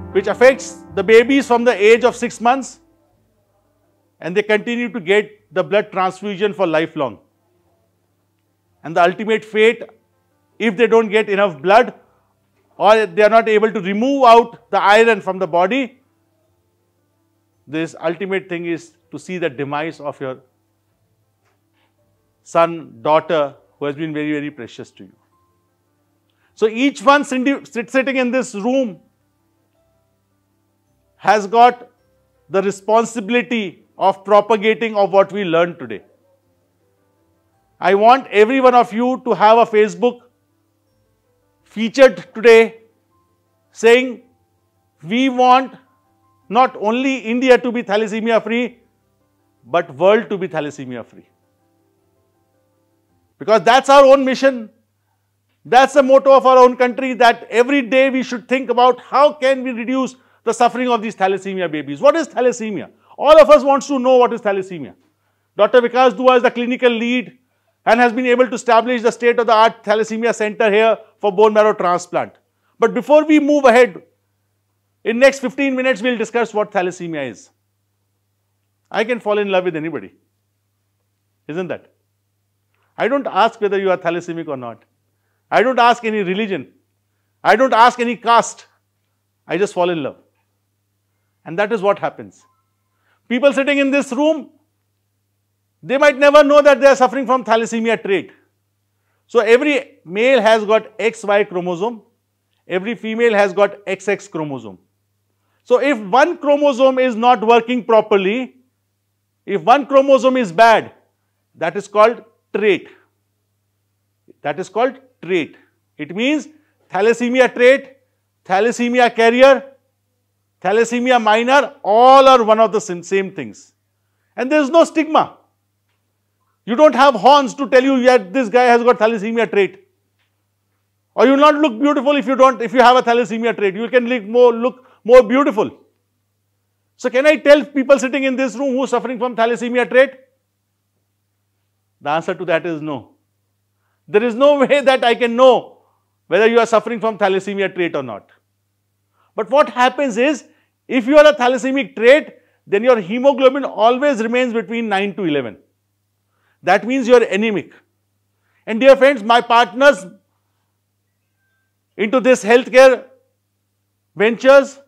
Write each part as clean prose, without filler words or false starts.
which affects the babies from the age of 6 months, and they continue to get the blood transfusion for lifelong. And the ultimate fate, if they don't get enough blood or they are not able to remove out the iron from the body, this ultimate thing is to see the demise of your son, daughter, who has been very, very precious to you. So each one sitting in this room has got the responsibility of propagating of what we learned today. I want every one of you to have a Facebook featured today saying, we want not only India to be thalassemia free, but world to be thalassemia free. Because that's our own mission. That's the motto of our own country, that every day we should think about how can we reduce the suffering of these thalassemia babies. What is thalassemia? All of us wants to know what is thalassemia. Dr. Vikas Dua is the clinical lead and has been able to establish the state-of-the-art thalassemia center here for bone marrow transplant. But before we move ahead, in next 15 minutes we'll discuss what thalassemia is. I can fall in love with anybody, isn't that? I don't ask whether you are thalassemic or not. I don't ask any religion. I don't ask any caste. I just fall in love. And that is what happens. People sitting in this room, they might never know that they are suffering from thalassemia trait. So every male has got XY chromosome. Every female has got XX chromosome. So if one chromosome is not working properly, if one chromosome is bad, that is called trait. That is called trait. It means thalassemia trait, thalassemia carrier, thalassemia minor, all are one of the same things. And there is no stigma. You don't have horns to tell you that this guy has got thalassemia trait. Or you will not look beautiful if you have a thalassemia trait. You can look more beautiful. So can I tell people sitting in this room who are suffering from thalassemia trait? The answer to that is no. There is no way that I can know whether you are suffering from thalassemia trait or not. But what happens is, if you are a thalassemic trait, then your hemoglobin always remains between 9 to 11. That means you are anemic. And dear friends, my partners into this healthcare ventures,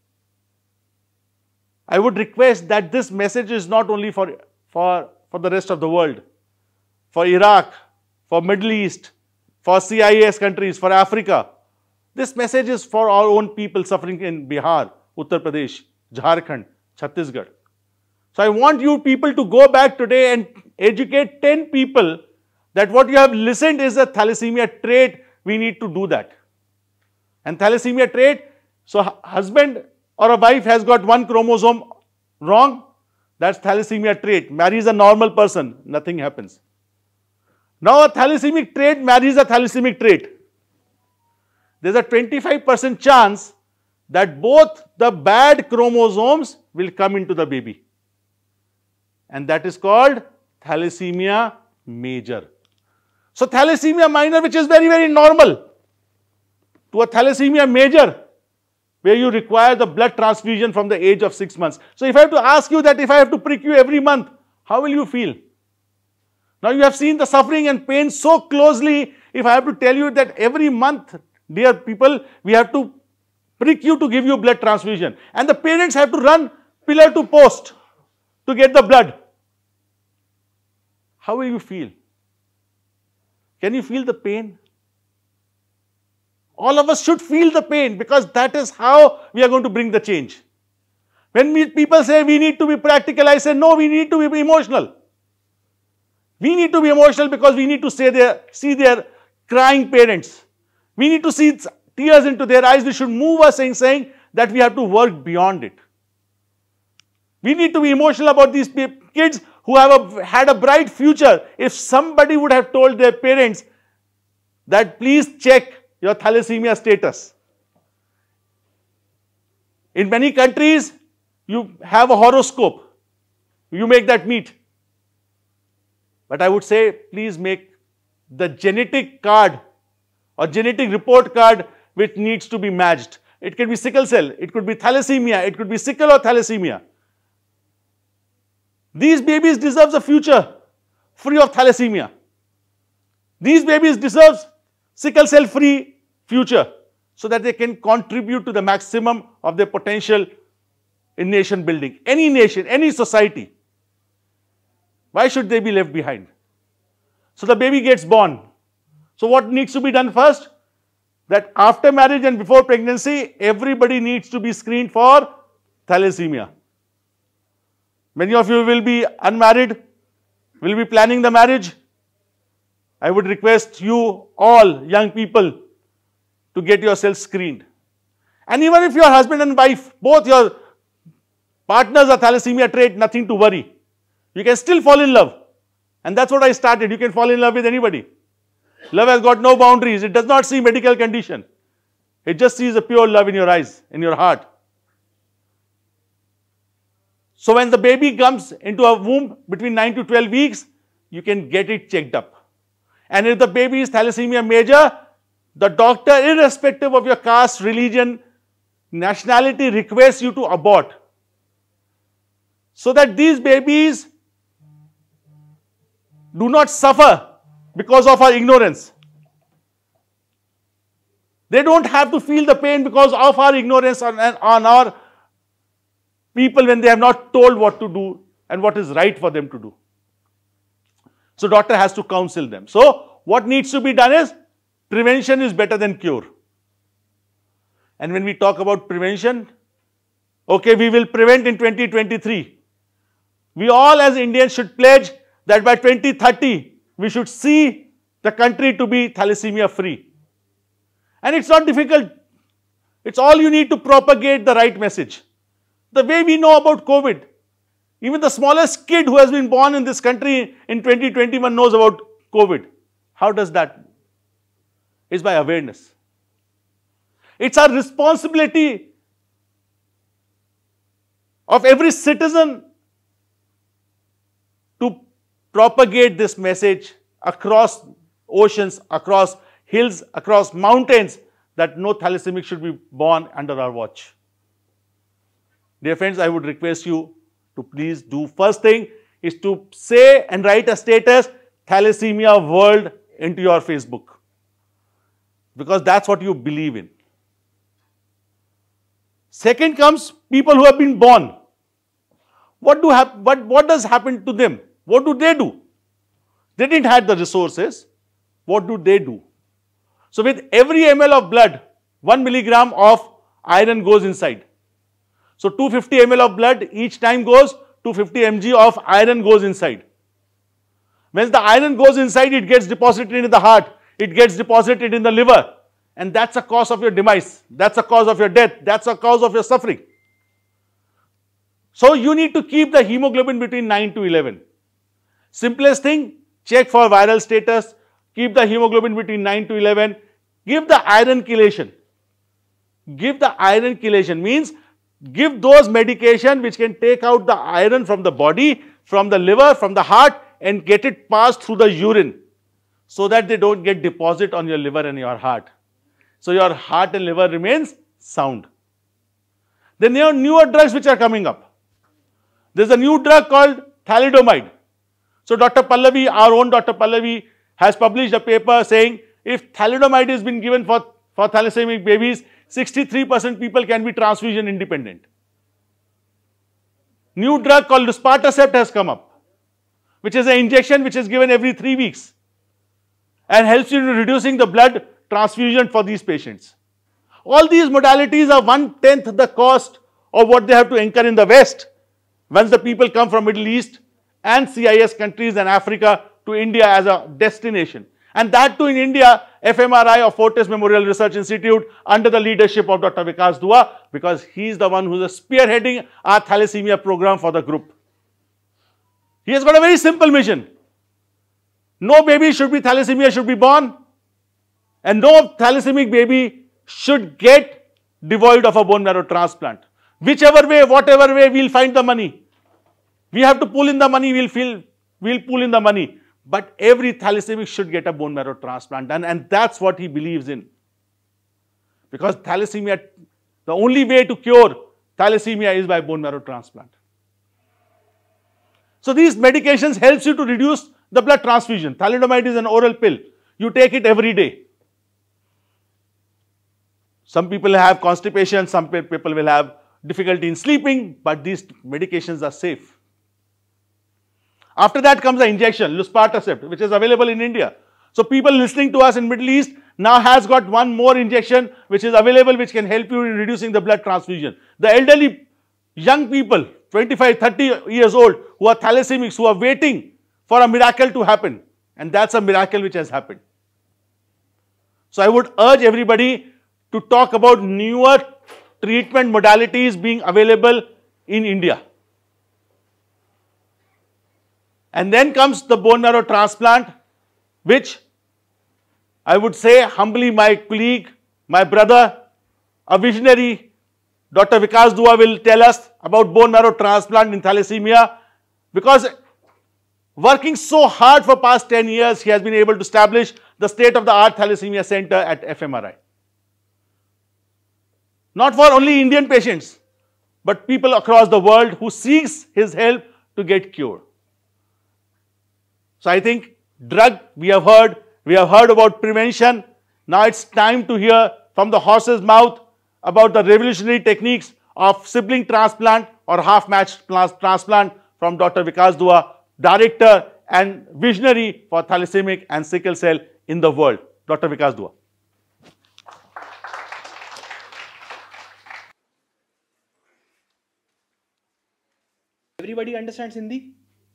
I would request that this message is not only for the rest of the world, for Iraq, for Middle East, for CIS countries, for Africa. This message is for our own people suffering in Bihar, Uttar Pradesh, Jharkhand, Chhattisgarh. So I want you people to go back today and educate 10 people that what you have listened is a thalassemia trait. We need to do that. And thalassemia trait, so husband or a wife has got one chromosome wrong, that's thalassemia trait. Marries a normal person, nothing happens. Now a thalassemic trait marries a thalassemic trait. There's a 25% chance that both the bad chromosomes will come into the baby. And that is called thalassemia major. So thalassemia minor, which is very, very normal, to a thalassemia major, where you require the blood transfusion from the age of 6 months. So if I have to ask you that if I have to prick you every month, how will you feel? Now you have seen the suffering and pain so closely. If I have to tell you that every month, dear people, we have to prick you to give you blood transfusion. And the parents have to run pillar to post to get the blood. How will you feel? Can you feel the pain? All of us should feel the pain, because that is how we are going to bring the change. When people say we need to be practical, I say no, we need to be emotional. We need to be emotional because we need to see their crying parents. We need to see tears into their eyes. We should move us in saying that we have to work beyond it. We need to be emotional about these kids who have had a bright future. If somebody would have told their parents that please check your thalassemia status. In many countries, you have a horoscope. You make that meet. But I would say, please make the genetic card or genetic report card which needs to be matched. it can be sickle cell, it could be thalassemia, it could be sickle or thalassemia. These babies deserve a future free of thalassemia. These babies deserve sickle cell free future so that they can contribute to the maximum of their potential in nation building. Any nation, any society. Why should they be left behind? So the baby gets born. So what needs to be done first? That after marriage and before pregnancy, everybody needs to be screened for thalassemia. Many of you will be unmarried, will be planning the marriage. I would request you all young people to get yourself screened. And even if your husband and wife, both your partners are thalassemia trait, nothing to worry. You can still fall in love. And that's what I started. You can fall in love with anybody. Love has got no boundaries. It does not see medical condition. It just sees a pure love in your eyes, in your heart. So when the baby comes into a womb between 9 to 12 weeks, you can get it checked up. And if the baby is thalassemia major, the doctor, irrespective of your caste, religion, nationality, requests you to abort. So that these babies do not suffer because of our ignorance. They don't have to feel the pain because of our ignorance on our people when they have not told what to do and what is right for them to do. So doctor has to counsel them. So what needs to be done is, prevention is better than cure. And when we talk about prevention, okay, we will prevent in 2023. We all as Indians should pledge that by 2030, we should see the country to be thalassemia free. And it's not difficult. It's all you need to propagate the right message. The way we know about COVID, even the smallest kid who has been born in this country in 2021 knows about COVID. How does that? It's by awareness. It's our responsibility of every citizen to propagate this message across oceans, across hills, across mountains, that no thalassemic should be born under our watch. Dear friends, I would request you to please do, first thing is to say and write a status, Thalassemia World, into your Facebook. Because that's what you believe in. Second comes people who have been born. What does happen to them? What do they do? They didn't have the resources. What do they do? So with every ml of blood, 1 milligram of iron goes inside. So 250 ml of blood each time goes, 250 mg of iron goes inside. When the iron goes inside, it gets deposited in the heart, it gets deposited in the liver, and that's a cause of your demise, that's a cause of your death, that's a cause of your suffering. So you need to keep the hemoglobin between 9 to 11. Simplest thing, check for viral status, keep the hemoglobin between 9 to 11, give the iron chelation. Give the iron chelation means give those medication which can take out the iron from the body, from the liver, from the heart, and get it passed through the urine so that they don't get deposit on your liver and your heart. So your heart and liver remains sound. Then there are newer drugs which are coming up. There's a new drug called thalidomide. So Dr. Pallavi, our own Dr. Pallavi, has published a paper saying if thalidomide has been given for thalassemic babies, 63% people can be transfusion independent. New drug called luspatercept has come up, which is an injection which is given every 3 weeks and helps you in reducing the blood transfusion for these patients. All these modalities are 1/10 the cost of what they have to incur in the West once the people come from Middle East and CIS countries and Africa to India as a destination. And that too in India, FMRI or Fortis Memorial Research Institute under the leadership of Dr. Vikas Dua, because he is the one who is spearheading our thalassemia program for the group. He has got a very simple mission. No baby should be thalassemia should be born, and no thalassemic baby should get devoid of a bone marrow transplant. Whichever way, whatever way, we'll find the money. We have to pull in the money, we'll pull in the money. But every thalassemic should get a bone marrow transplant done, and that's what he believes in. Because thalassemia The only way to cure thalassemia is by bone marrow transplant. So these medications helps you to reduce the blood transfusion. Thalidomide is an oral pill. You take it every day. Some people have constipation, some people will have difficulty in sleeping, but these medications are safe. After that comes the injection, luspatercept, which is available in India. So people listening to us in Middle East now has got one more injection which is available, which can help you in reducing the blood transfusion. The elderly, young people, 25, 30 years old, who are thalassemics, who are waiting for a miracle to happen. And that's a miracle which has happened. So I would urge everybody to talk about newer treatment modalities being available in India. And then comes the bone marrow transplant, which I would say humbly my colleague, my brother, a visionary, Dr. Vikas Dua will tell us about bone marrow transplant in thalassemia, because working so hard for past 10 years, he has been able to establish the state-of-the-art thalassemia center at FMRI. Not for only Indian patients, but people across the world who seeks his help to get cured. So I think drug we have heard about prevention. Now it's time to hear from the horse's mouth about the revolutionary techniques of sibling transplant or half-matched transplant from Dr. Vikas Dua, director and visionary for thalassemia and sickle cell in the world. Dr. Vikas Dua. Everybody understands Hindi?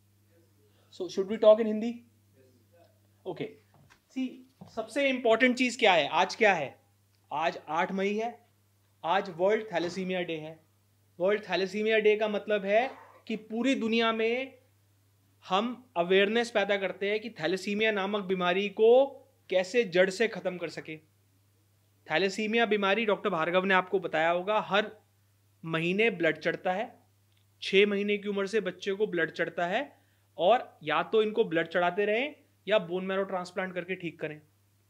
So should we talk in Hindi? Okay. See, सबसे important चीज क्या है? आज क्या है? आज 8 मई है. आज वर्ल्ड थैलेसीमिया डे है. वर्ल्ड थैलेसीमिया डे का मतलब है कि पूरी दुनिया में हम अवेयरनेस पैदा करते हैं कि थैलेसीमिया नामक बीमारी को कैसे जड़ से खत्म कर सके. थैलेसीमिया बीमारी डॉक्टर भार्गव ने आपको बताया होगा, हर महीने ब्लड चढ़ता है. 6 महीने की उम्र से बच्चे को ब्लड चढ़ता है और या तो इनको ब्लड चढ़ाते रहें या बोन मैरो ट्रांसप्लांट करके ठीक करें.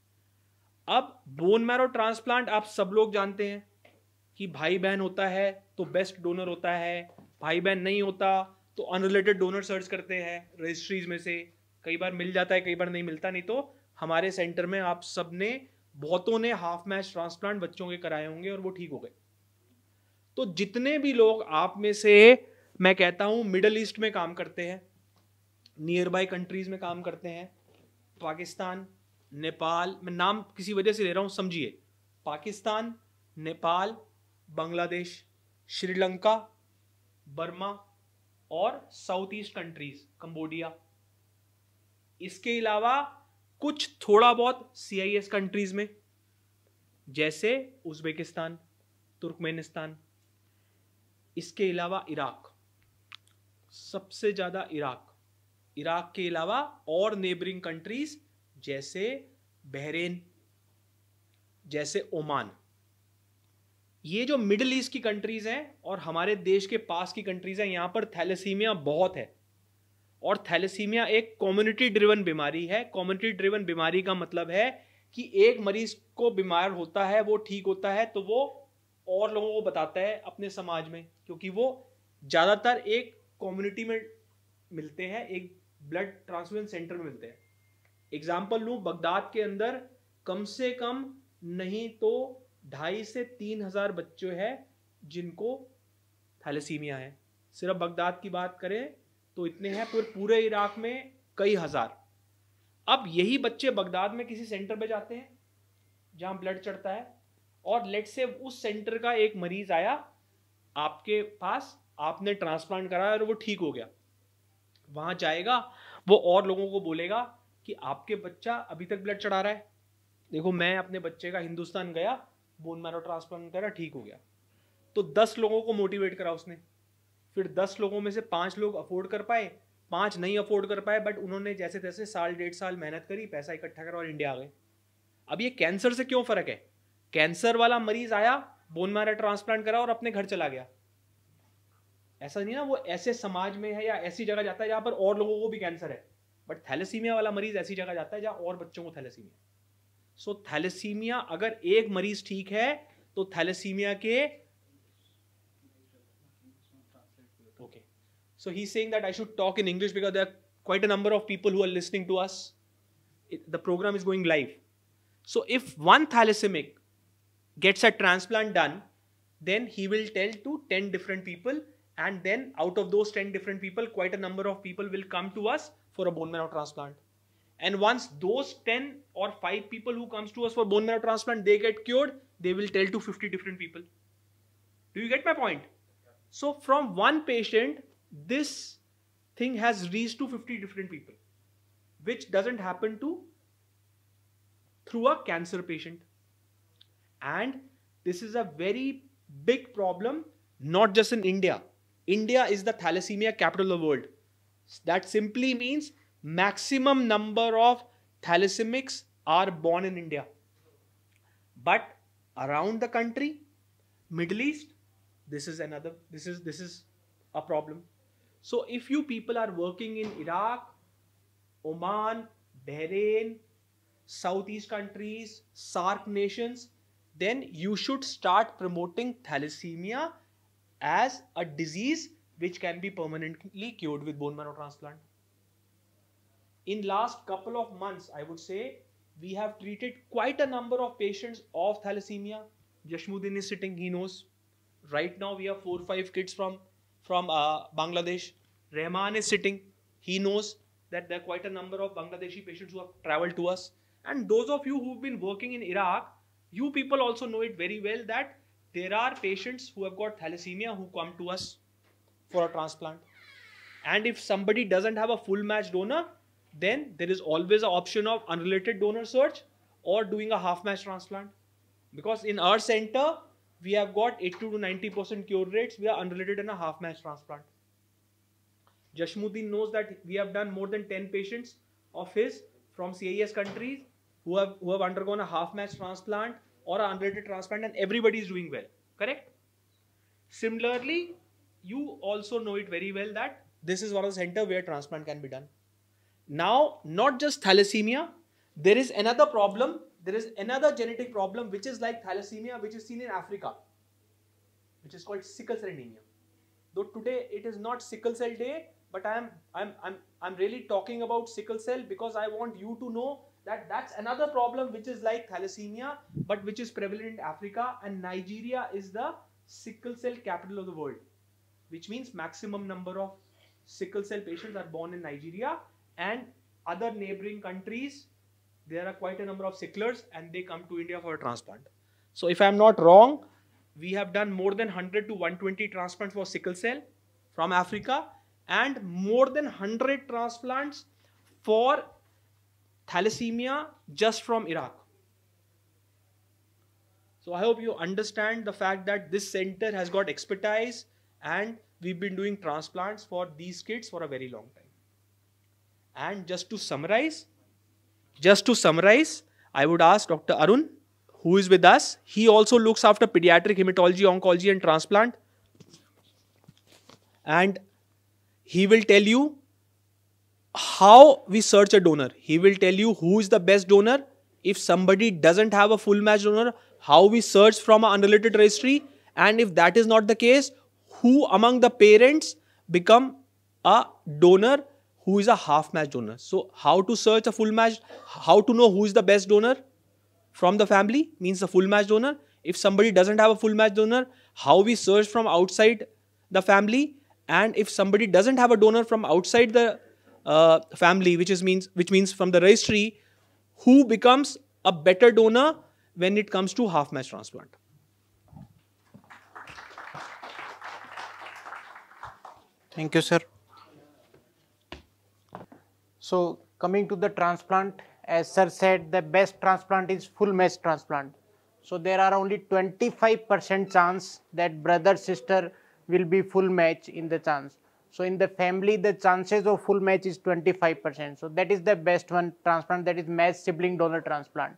अब बोन मैरो ट्रांसप्लांट आप सब लोग जानते हैं कि भाई बहन होता है तो बेस्ट डोनर होता है, भाई बहन नहीं होता तो अनरिलेटेड डोनर सर्च करते हैं रजिस्ट्रीज में से. कई बार मिल जाता है, कई बार नहीं मिलता. नहीं तो हमारे सेंटर में आप सब ने, बहुतों ने हाफ मैच ट्रांसप्लांट बच्चों के कराए होंगे और वो ठीक हो गए. तो जितने भी लोग आप में से, मैं कहता हूं, मिडल ईस्ट में काम करते हैं, नियर बाय कंट्रीज में काम करते हैं, पाकिस्तान, नेपाल, मैं नाम किसी वजह से ले रहा हूं, समझिए, पाकिस्तान, नेपाल, बांग्लादेश, श्रीलंका, बर्मा और साउथ ईस्ट कंट्रीज, कंबोडिया. इसके अलावा कुछ थोड़ा बहुत CIS कंट्रीज में, जैसे उज्बेकिस्तान, तुर्कमेनिस्तान. इसके अलावा इराक, सबसे ज्यादा इराक. इराक के अलावा और नेबरिंग कंट्रीज जैसे बहरीन, जैसे ओमान. ये जो मिडिल ईस्ट की कंट्रीज हैं और हमारे देश के पास की कंट्रीज हैं, यहां पर थैलेसीमिया बहुत है. और थैलेसीमिया एक कम्युनिटी ड्रिवन बीमारी है. कम्युनिटी ड्रिवन बीमारी का मतलब है कि एक मरीज को बीमार होता है, वो ठीक होता है तो वो और लोगों को बताता है अपने समाज में, क्योंकि वो ज्यादातर एक कम्युनिटी में मिलते हैं, एक ब्लड ट्रांसफ्यूजन सेंटर में मिलते हैं. एग्जाम्पल लूं, बगदाद के अंदर कम से कम नहीं तो 2,500 से 3,000 बच्चे हैं जिनको थैलेसीमिया है. सिर्फ बगदाद की बात करें तो इतने हैं, पूरे इराक में कई हजार. अब यही बच्चे बगदाद में किसी सेंटर पे जाते हैं जहां ब्लड चढ़ता है, और लेट से उस सेंटर का एक मरीज आया आपके पास, आपने ट्रांसप्लांट कराया और वो ठीक हो गया. वहां जाएगा, वो और लोगों को बोलेगा कि आपके बच्चा अभी तक ब्लड चढ़ा रहा है, देखो मैं अपने बच्चे का हिंदुस्तान गया, बोन मैरो ट्रांसप्लांट करा, ठीक हो गया. तो 10 लोगों को मोटिवेट करा उसने. फिर 10 लोगों में से 5 लोग अफोर्ड कर पाए, 5 नहीं अफोर्ड कर पाए, बट उन्होंने जैसे तैसे साल 1.5 साल मेहनत करी, पैसा इकट्ठा करा और इंडिया आ गए. अब ये कैंसर से क्यों फर्क है? कैंसर वाला मरीज आया, बोन मैरो ट्रांसप्लांट करा और अपने घर चला गया. ऐसा नहीं ना, वो ऐसे समाज में है या ऐसी जगह जाता है जहां पर और लोगों को भी कैंसर है. बट थैलेसीमिया वाला मरीज ऐसी जगह जाता है जहां और बच्चों को थैलेसीमिया. सो थैलेसीमिया, अगर एक मरीज ठीक है तो थैलेसीमिया के So he's saying that I should talk in English because there are quite a number of people who are listening to us. The program is going live. So if one thalassemic gets a transplant done, then he will tell to 10 different people, and then out of those 10 different people, quite a number of people will come to us for a bone marrow transplant. And once those 10 or 5 people who comes to us for bone marrow transplant, they get cured, they will tell to 50 different people. Do you get my point? So from one patient, this thing has reached to 50 different people, which doesn't happen through a cancer patient. And this is a very big problem, not just in India. India is the thalassemia capital of the world. That simply means maximum number of thalassemics are born in India. But around the country, Middle East, this is a problem. So if you people are working in Iraq, Oman, Bahrain, Southeast countries, SAARC nations, then you should start promoting thalassemia as a disease which can be permanently cured with bone marrow transplant. In last couple of months, I would say, we have treated quite a number of patients of thalassemia. Jashmuddin is sitting, he knows. Right now we have 4 or 5 kids from Bangladesh. Rahman is sitting, he knows that there are quite a number of Bangladeshi patients who have traveled to us. And those of you who've been working in Iraq, you people also know it very well that there are patients who have got thalassemia who come to us for a transplant. And if somebody doesn't have a full match donor, then there is always an option of unrelated donor search or doing a half match transplant. Because in our center, we have got 80 to 90% cure rates. We are unrelated and a half match transplant. Jashmuddin knows that we have done more than 10 patients of his from CIS countries who have undergone a half match transplant or an unrelated transplant, and everybody is doing well. Correct? Similarly, you also know it very well that this is one of the centers where transplant can be done. Now, not just thalassemia, there is another problem. There is another genetic problem which is like thalassemia, which is seen in Africa, which is called sickle cell anemia. Though today it is not sickle cell day, but I'm really talking about sickle cell because I want you to know that that's another problem which is like thalassemia, but which is prevalent in Africa, and Nigeria is the sickle cell capital of the world, which means maximum number of sickle cell patients are born in Nigeria, and other neighboring countries, there are quite a number of sicklers and they come to India for a transplant. So if I am not wrong, we have done more than 100 to 120 transplants for sickle cell from Africa and more than 100 transplants for thalassemia just from Iraq. So I hope you understand the fact that this center has got expertise and we've been doing transplants for these kids for a very long time. And just to summarize, I would ask Dr. Arun, who is with us. He also looks after pediatric hematology, oncology and transplant. And he will tell you how we search a donor. He will tell you who is the best donor. If somebody doesn't have a full match donor, how we search from an unrelated registry. And if that is not the case, who among the parents become a donor who is a half match donor. So how to search a full match, how to know who is the best donor from the family means the full match donor. If somebody doesn't have a full match donor, how we search from outside the family. And if somebody doesn't have a donor from outside the family, which means from the registry, who becomes a better donor when it comes to half match transplant. Thank you, sir. So coming to the transplant, as sir said, the best transplant is full match transplant. So there are only 25% chance that brother sister will be full match in the chance. So in the family, the chances of full match is 25%. So that is the best one transplant, that is match sibling donor transplant.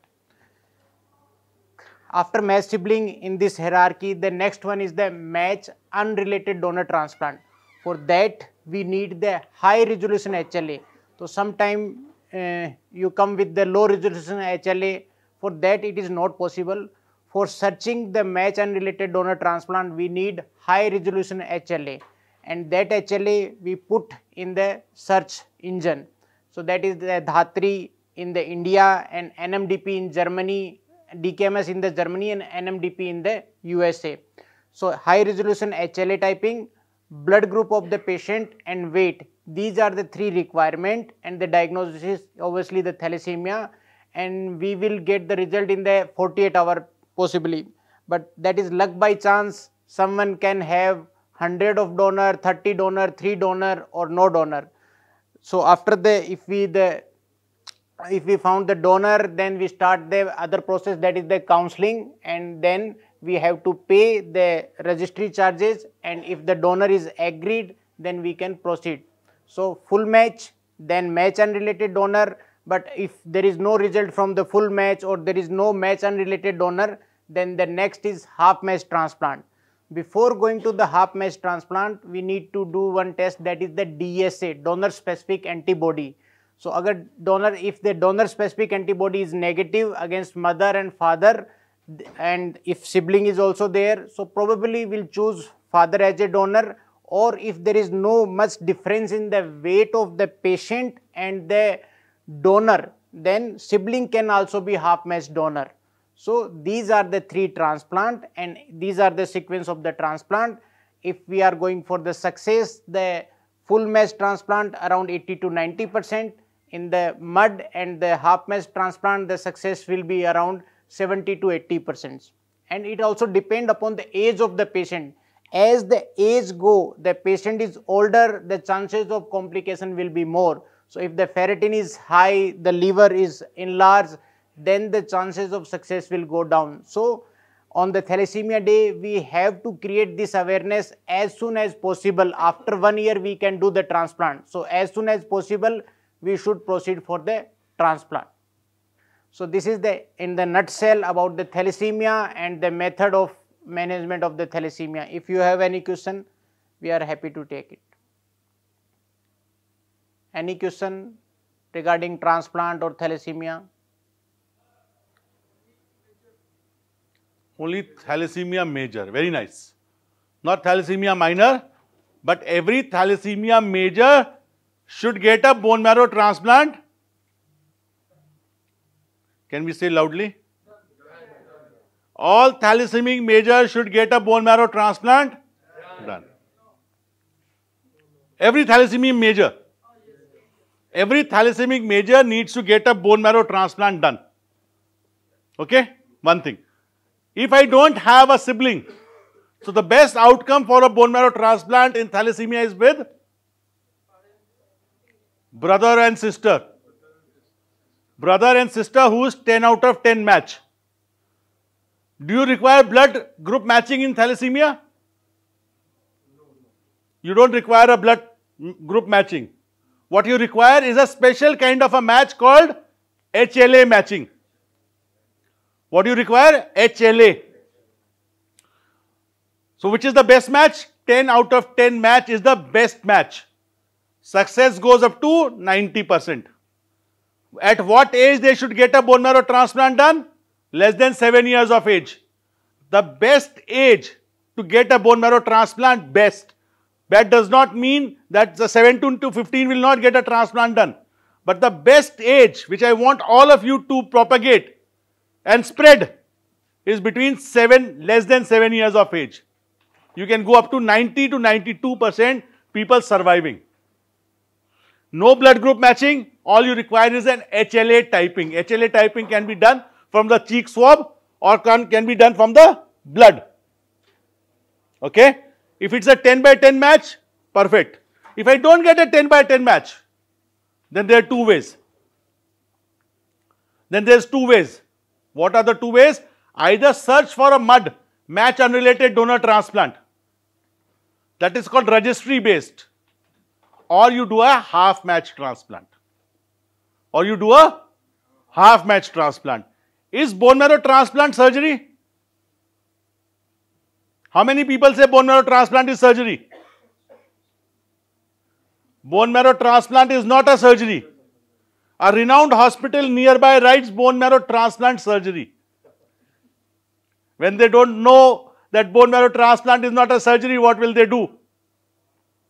After match sibling in this hierarchy, the next one is the match unrelated donor transplant. For that, we need the high resolution HLA. So sometime you come with the low resolution HLA. For that, it is not possible. For searching the match unrelated donor transplant, we need high resolution HLA. and that HLA we put in the search engine. So that is the Dhatri in the India and NMDP in Germany, DKMS in the Germany and NMDP in the USA. So high resolution HLA typing, blood group of the patient and weight. These are the three requirements, and the diagnosis is obviously the thalassemia, and we will get the result in the 48 hour possibly. But that is luck by chance. Someone can have 100 of donor, 30 donor, 3 donor or no donor. So after if we found the donor, then we start the other process, that is the counseling, and then we have to pay the registry charges, and if the donor is agreed, then we can proceed. So full match, then match unrelated donor, but if there is no result from the full match or there is no match unrelated donor, then the next is half match transplant. Before going to the half match transplant, we need to do one test, that is the DSA, donor specific antibody. So if the donor specific antibody is negative against mother and father, and if sibling is also there, so probably we'll choose father as a donor, or if there is no much difference in the weight of the patient and the donor, then sibling can also be half match donor. So these are the three transplant, and these are the sequence of the transplant. If we are going for the success, the full match transplant around 80 to 90%. In the mud and the half match transplant, the success will be around 70 to 80%. And it also depends upon the age of the patient. As the age go, the patient is older, the chances of complication will be more. So if the ferritin is high, the liver is enlarged, then the chances of success will go down. So on the thalassemia day, we have to create this awareness as soon as possible. After 1 year, we can do the transplant. So as soon as possible, we should proceed for the transplant. So this is in the nutshell about the thalassemia and the method of management of the thalassemia. If you have any question, we are happy to take it. Any question regarding transplant or thalassemia? Only thalassemia major, very nice. Not thalassemia minor, but every thalassemia major should get a bone marrow transplant. Can we say loudly? All thalassemic major should get a bone marrow transplant. Done. Every thalassemia major. Every thalassemic major needs to get a bone marrow transplant done. Okay? One thing. If I don't have a sibling, so the best outcome for a bone marrow transplant in thalassemia is with brother and sister. Brother and sister who is 10 out of 10 match. Do you require blood group matching in thalassemia? You don't require a blood group matching. What you require is a special kind of a match called HLA matching. What do you require? HLA. So which is the best match? 10 out of 10 match is the best match. Success goes up to 90%. At what age they should get a bone marrow transplant done? Less than 7 years of age. The best age to get a bone marrow transplant, best. That does not mean that the 17 to 15 will not get a transplant done. But the best age, which I want all of you to propagate and spread, is between less than 7 years of age. You can go up to 90 to 92% people surviving. No blood group matching, all you require is an HLA typing. HLA typing can be done from the cheek swab or can be done from the blood. Okay? If it's a 10 by 10 match, perfect. If I don't get a 10 by 10 match, then there are two ways. Then there's two ways. What are the two ways? Either search for a mud, match unrelated donor transplant. That is called registry based. Or you do a half match transplant. Or you do a half match transplant. Is bone marrow transplant surgery? How many people say bone marrow transplant is surgery? Bone marrow transplant is not a surgery. A renowned hospital nearby writes bone marrow transplant surgery. When they don't know that bone marrow transplant is not a surgery, what will they do?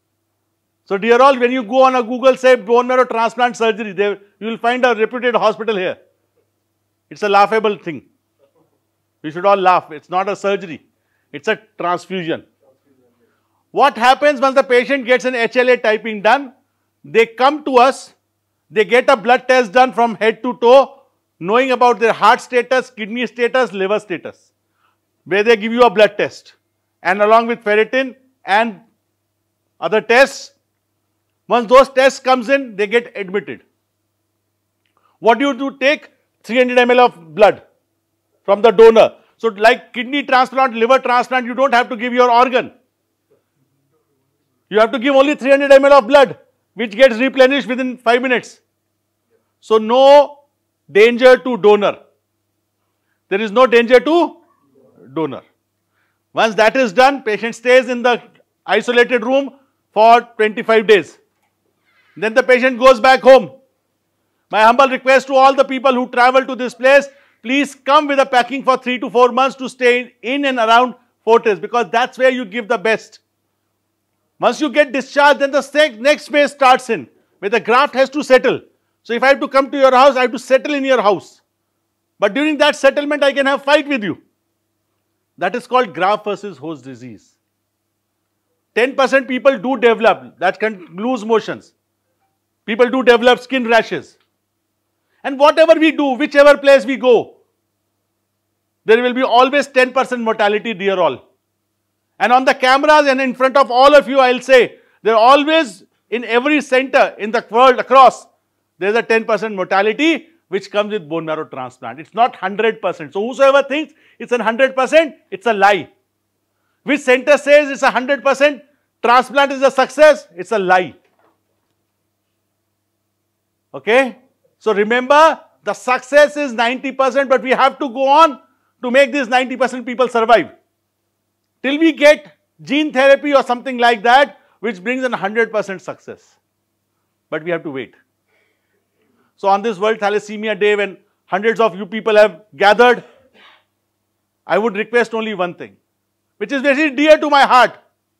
So dear all, when you go on a Google, say bone marrow transplant surgery, you will find a reputed hospital here. It's a laughable thing. We should all laugh. It's not a surgery. It's a transfusion. What happens once the patient gets an HLA typing done? They come to us, they get a blood test done from head to toe, knowing about their heart status, kidney status, liver status, where they give you a blood test. And along with ferritin and other tests, once those tests comes in, they get admitted. What do you do? Take 300 ml of blood from the donor. So like kidney transplant, liver transplant, you don't have to give your organ. You have to give only 300 ml of blood, which gets replenished within 5 minutes. So no danger to donor. There is no danger to donor. Once that is done, patient stays in the isolated room for 25 days. Then the patient goes back home. My humble request to all the people who travel to this place, please come with a packing for 3 to 4 months to stay in and around Fortis, because that's where you give the best. Once you get discharged, then the next phase starts in, where the graft has to settle. So if I have to come to your house, I have to settle in your house. But during that settlement, I can have fight with you. That is called graft versus host disease. 10% people do develop, that can lose motions. People do develop skin rashes. And whatever we do, whichever place we go, there will be always 10% mortality, dear all. And on the cameras and in front of all of you, I'll say, there are always, in every center in the world across, there's a 10% mortality which comes with bone marrow transplant. It's not 100%. So whosoever thinks it's a 100%, it's a lie. Which center says it's a 100%, transplant is a success, it's a lie. Okay? So remember, the success is 90%, but we have to go on to make these 90% people survive. Till we get gene therapy or something like that, which brings an 100% success. But we have to wait. So on this World Thalassemia Day, when hundreds of you people have gathered, I would request only one thing, which is very dear to my heart.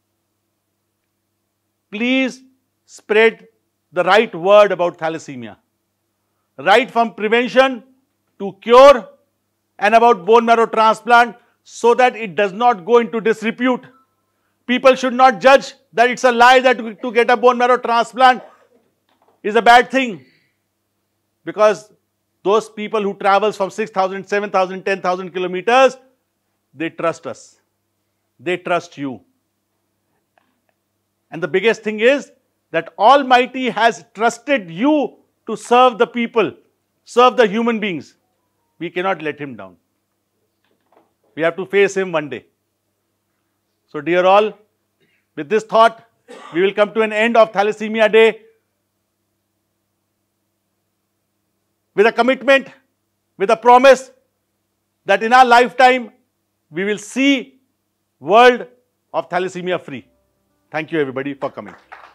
Please spread the right word about thalassemia. Right from prevention to cure, and about bone marrow transplant, so that it does not go into disrepute. People should not judge that it's a lie that to get a bone marrow transplant is a bad thing. Because those people who travel from 6,000, 7,000, 10,000 kilometers, they trust us. They trust you. And the biggest thing is that Almighty has trusted you to serve the people, serve the human beings. We cannot let Him down. We have to face Him one day. So dear all, with this thought, we will come to an end of Thalassemia Day with a commitment, with a promise that in our lifetime, we will see world of thalassemia free. Thank you everybody for coming.